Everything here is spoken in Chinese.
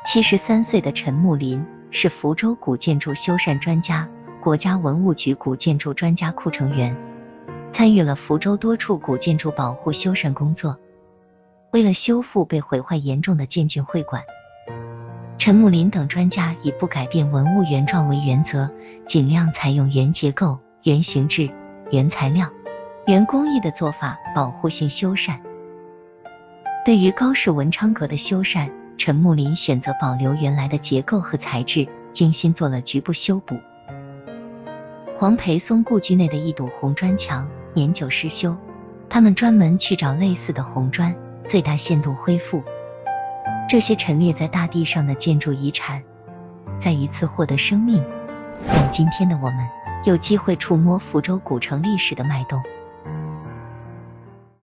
73岁的陈木林是福州古建筑修缮专家，国家文物局古建筑专家库成员，参与了福州多处古建筑保护修缮工作。为了修复被毁坏严重的建郡会馆，陈木林等专家以不改变文物原状为原则，尽量采用原结构、原形制、原材料、原工艺的做法保护性修缮。对于高氏文昌阁的修缮，陈木林选择保留原来的结构和材质，精心做了局部修补。黄培松故居内的一堵红砖墙年久失修，他们专门去找类似的红砖，最大限度恢复。这些陈列在大地上的建筑遗产，再一次获得生命，让今天的我们有机会触摸福州古城历史的脉动。